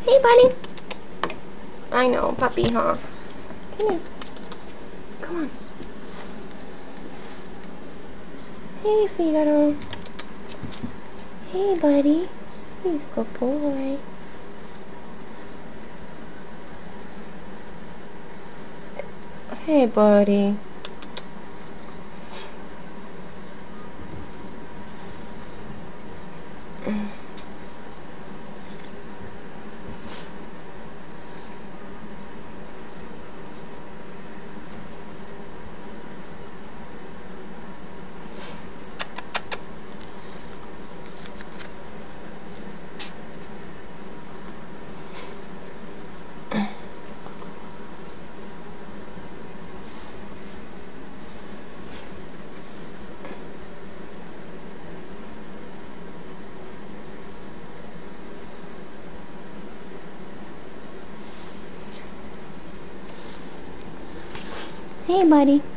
Hey, buddy. I know, puppy, huh? Come here. Come on. Hey, Figaro. Hey, buddy. He's a good boy. Hey, buddy. Hey, buddy.